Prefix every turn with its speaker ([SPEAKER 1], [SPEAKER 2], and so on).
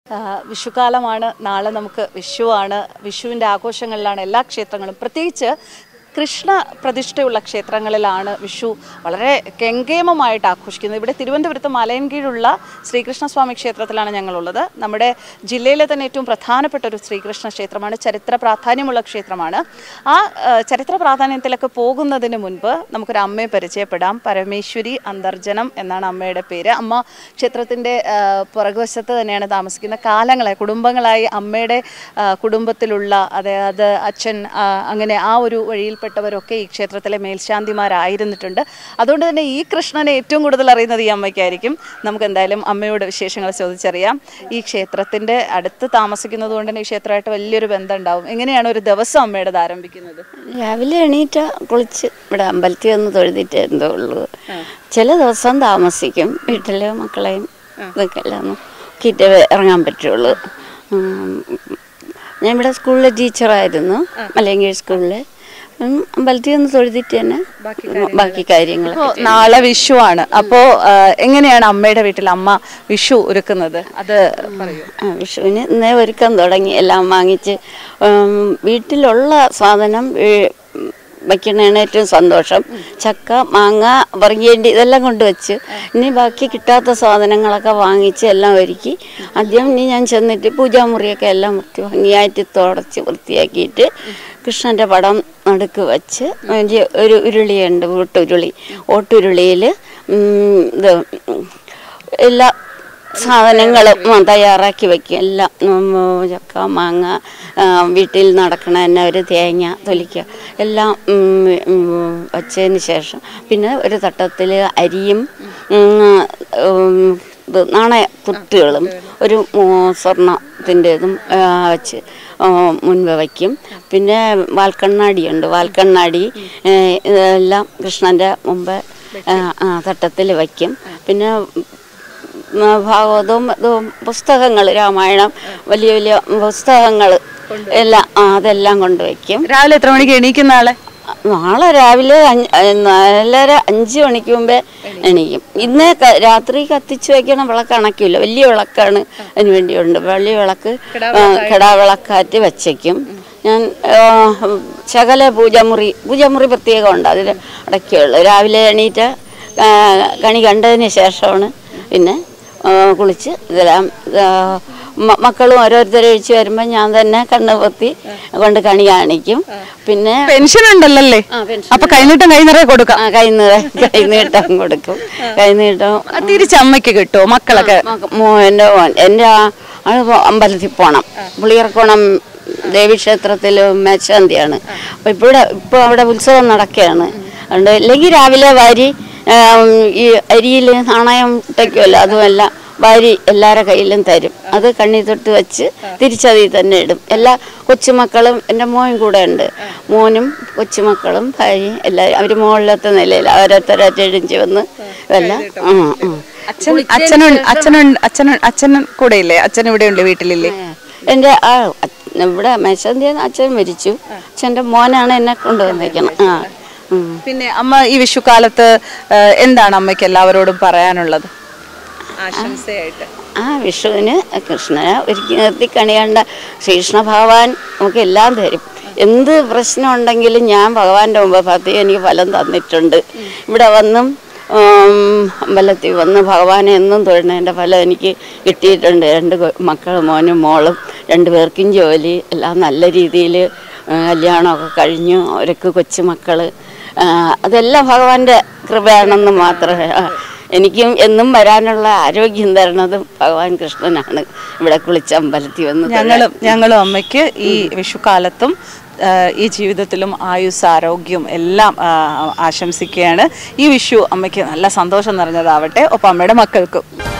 [SPEAKER 1] വിഷുക്കാലമാണ്. നാളെ നമുക്ക് വിഷുവാണ്. വിഷുവിൻ്റെ ആഘോഷങ്ങളിലാണ് എല്ലാ ക്ഷേത്രങ്ങളും. പ്രത്യേകിച്ച് കൃഷ്ണ പ്രതിഷ്ഠയുള്ള ക്ഷേത്രങ്ങളിലാണ് വിഷു വളരെ കെങ്കേമമായിട്ട് ആഘോഷിക്കുന്നത്. ഇവിടെ തിരുവനന്തപുരത്ത് മലയൻകീഴുള്ള ശ്രീകൃഷ്ണസ്വാമി ക്ഷേത്രത്തിലാണ് ഞങ്ങളുള്ളത്. നമ്മുടെ ജില്ലയിലെ തന്നെ ഏറ്റവും പ്രധാനപ്പെട്ട ഒരു ശ്രീകൃഷ്ണ ക്ഷേത്രമാണ്. ചരിത്ര പ്രാധാന്യമുള്ള ക്ഷേത്രമാണ്. ആ ചരിത്ര പ്രാധാന്യത്തിലൊക്കെ പോകുന്നതിന് മുൻപ് നമുക്കൊരു അമ്മയെ പരിചയപ്പെടാം. പരമേശ്വരി അന്തർജനം എന്നാണ് അമ്മയുടെ പേര്. അമ്മ ക്ഷേത്രത്തിൻ്റെ പുറകുവശത്ത് തന്നെയാണ് താമസിക്കുന്നത്. കാലങ്ങളായി കുടുംബങ്ങളായി അമ്മയുടെ കുടുംബത്തിലുള്ള അതായത് അച്ഛൻ അങ്ങനെ ആ ഒരു വഴിയിൽ പ്പെട്ടവരൊക്കെ ഈ ക്ഷേത്രത്തിലെ മേൽശാന്തിമാരായിരുന്നിട്ടുണ്ട്. അതുകൊണ്ട് തന്നെ ഈ കൃഷ്ണനെ ഏറ്റവും കൂടുതൽ അറിയുന്നത് ഈ അമ്മയ്ക്കായിരിക്കും. നമുക്ക് എന്തായാലും അമ്മയോട് വിശേഷങ്ങൾ ചോദിച്ചറിയാം. ഈ ക്ഷേത്രത്തിൻ്റെ അടുത്ത് താമസിക്കുന്നത് കൊണ്ട് തന്നെ ഈ ക്ഷേത്രമായിട്ട് വലിയൊരു ബന്ധം ഉണ്ടാവും. എങ്ങനെയാണ് ഒരു ദിവസം അമ്മയുടെ ആരംഭിക്കുന്നത്?
[SPEAKER 2] രാവിലെ എണീറ്റ് കുളിച്ച് ഇവിടെ അമ്പലത്തിൽ ഒന്ന് തൊഴുതിട്ടേ എന്തോ ഉള്ളൂ. ചില ദിവസം താമസിക്കും. വീട്ടിലെ മക്കളെയും ഇതൊക്കെ എല്ലാം നോക്കിയിട്ട് ഇറങ്ങാൻ പറ്റുള്ളൂ. ഞാൻ ഇവിടെ സ്കൂളിലെ ടീച്ചറായിരുന്നു, മലയങ്കീഴ് സ്കൂളിലെ. അമ്പലത്തിൽ നിന്ന് തൊഴുതിട്ട് തന്നെ ബാക്കി കാര്യങ്ങൾ.
[SPEAKER 1] നാളെ വിഷുവാണ്. അപ്പോൾ എങ്ങനെയാണ് അമ്മയുടെ വീട്ടിൽ അമ്മ വിഷു ഒരുക്കുന്നത്? അത് പറയൂ.
[SPEAKER 2] വിഷുവിന് ഇന്നേ ഒരുക്കം തുടങ്ങി. എല്ലാം വാങ്ങിച്ച് വീട്ടിലുള്ള സാധനം വയ്ക്കണതാണ് ഏറ്റവും സന്തോഷം. ചക്ക, മാങ്ങ, പറങ്ങേണ്ടി ഇതെല്ലാം കൊണ്ടുവച്ച് ഇനി ബാക്കി കിട്ടാത്ത സാധനങ്ങളൊക്കെ വാങ്ങിച്ച് എല്ലാം ഒരുക്കി ആദ്യം ഇനി ഞാൻ ചെന്നിട്ട് പൂജാമുറിയൊക്കെ എല്ലാം ഭംഗിയായിട്ട് തുടച്ച് വൃത്തിയാക്കിയിട്ട് കൃഷ്ണൻ്റെ പടം നടുക്ക് വച്ച് ഒരു ഉരുളിയുണ്ട്, ഓട്ടുരുളിയിൽ ഇത് എല്ലാ സാധനങ്ങളും തയ്യാറാക്കി വയ്ക്കും. എല്ലാം ചക്ക, മാങ്ങ, വീട്ടിൽ നടക്കണ തന്നെ ഒരു തേങ്ങ തൊലിക്കുക എല്ലാം വച്ചതിന് ശേഷം പിന്നെ ഒരു തട്ടത്തിൽ അരിയും നാണയത്തുട്ടുകളും ഒരു സ്വർണത്തിൻ്റെതും വെച്ച് മുൻപ് വയ്ക്കും. പിന്നെ വാൽക്കണ്ണാടിയുണ്ട്. വാൽക്കണ്ണാടി ഇതെല്ലാം കൃഷ്ണൻ്റെ മുമ്പ് തട്ടത്തിൽ വയ്ക്കും. പിന്നെ ഭാഗവതവും പുസ്തകങ്ങൾ, രാമായണം, വലിയ വലിയ പുസ്തകങ്ങൾ എല്ലാം അതെല്ലാം കൊണ്ടുവയ്ക്കും.
[SPEAKER 1] രാവിലെ എത്ര മണിക്ക് എണീക്കുന്ന ആളെ?
[SPEAKER 2] നാളെ രാവിലെ 5 മണിക്ക് മുമ്പേ എണീക്കും. ഇന്ന് രാത്രി കത്തിച്ച് വയ്ക്കണ വിളക്ക് അണക്കില്ല, വലിയ വിളക്കാണ് അതിന് വേണ്ടിയുണ്ട്. വലിയ വിളക്ക് കിടാവിളക്കാറ്റ് വച്ചേക്കും. ഞാൻ ശകല പൂജാമുറി പ്രത്യേകമുണ്ട്, അതിൽ അടയ്ക്കുള്ളൂ. രാവിലെ എണീറ്റ് കണി കണ്ടതിന് ശേഷമാണ് പിന്നെ കുളിച്ച് ഇതെല്ലാം മക്കളും ഓരോരുത്തരെ ഒഴിച്ച് വരുമ്പോൾ ഞാൻ തന്നെ കണ്ണ് പൊത്തി കൊണ്ട് കണി കാണിക്കും. പിന്നെ
[SPEAKER 1] പെൻഷൻ ഉണ്ടല്ലേ? അപ്പൊ കൈനീട്ടം കൈനിറയെ കൊടുക്കാം.
[SPEAKER 2] കൈനീട്ടം കൊടുക്കും. കൈനീട്ടം
[SPEAKER 1] തിരിച്ചമ്മയ്ക്ക് കിട്ടുമോ? മക്കളൊക്കെ
[SPEAKER 2] എൻ്റെ അമ്പലത്തിൽ പോണം. പുളിയർക്കോണം ദേവീക്ഷേത്രത്തിൽ മേൽശാന്തിയാണ്. അപ്പൊ ഇപ്പോൾ അവിടെ ഉത്സവം നടക്കുകയാണ്. അതുകൊണ്ട് ഇല്ലെങ്കിൽ രാവിലെ വാരി ഈ അരിയിൽ നാണയം ഇട്ടയ്ക്കുമല്ലോ, അതുമെല്ലാം വാരി എല്ലാവരുടെ കയ്യിലും തരും. അത് കണ്ണി തൊട്ട് വെച്ച് തിരിച്ചതിൽ തന്നെ ഇടും. എല്ലാ കൊച്ചുമക്കളും എൻ്റെ മോനും കൂടെ ഉണ്ട്. മോനും കൊച്ചുമക്കളും ഭാര്യയും എല്ലാവരും അവർ മുകളിലത്തെ നിലയിൽ ഓരോരുത്തരായിട്ട് എഴുതി വന്ന് എല്ലാം.
[SPEAKER 1] അച്ഛനും കൂടെ ഇല്ലേ? അച്ഛൻ ഇവിടെ ഉണ്ട്, വീട്ടിലില്ലേ?
[SPEAKER 2] എൻ്റെ ഇവിടെ മേശാന്തി അച്ഛൻ മരിച്ചു. അച്ഛൻ്റെ മോനാണ് എന്നെ കൊണ്ടുവന്നേക്കണം.
[SPEAKER 1] പിന്നെ അമ്മ ഈ വിഷുക്കാലത്ത് എന്താണ് അമ്മയ്ക്ക് എല്ലാവരോടും പറയാനുള്ളത് ആശംസയായിട്ട്?
[SPEAKER 2] വിഷുവിന് കൃഷ്ണനെ ഒരുക്കി നിർത്തി കണി കണ്ട ശ്രീകൃഷ്ണ ഭഗവാൻ നമുക്ക് എല്ലാം തരും. എന്ത് പ്രശ്നം ഉണ്ടെങ്കിലും ഞാൻ ഭഗവാന്റെ മുമ്പ് എനിക്ക് ഫലം തന്നിട്ടുണ്ട്. ഇവിടെ വന്നും അമ്പലത്തിൽ വന്ന് ഭഗവാനെ എന്നും തൊഴുന്നതിൻ്റെ ഫലം എനിക്ക് കിട്ടിയിട്ടുണ്ട്. 2 മക്കൾ, മോനും മോളും, 2 പേർക്കും ജോലി, എല്ലാം നല്ല രീതിയിൽ കല്യാണമൊക്കെ കഴിഞ്ഞു. അവർക്ക് കൊച്ചുമക്കൾ, അതെല്ലാം ഭഗവാന്റെ കൃപയാണെന്ന് മാത്രമേ. എനിക്കും എന്നും വരാനുള്ള ആരോഗ്യം തരണതും ഭഗവാൻ കൃഷ്ണനാണ്. ഇവിടെ കുളിച്ച അമ്പലത്തിൽ വന്ന്
[SPEAKER 1] ഞങ്ങളും അമ്മയ്ക്ക് ഈ വിഷുക്കാലത്തും ഈ ജീവിതത്തിലും ആയുസ്, ആരോഗ്യം എല്ലാം ആശംസിക്കുകയാണ്. ഈ വിഷു അമ്മയ്ക്ക് നല്ല സന്തോഷം നിറഞ്ഞതാവട്ടെ. ഒപ്പം അമ്മയുടെ മക്കൾക്കും.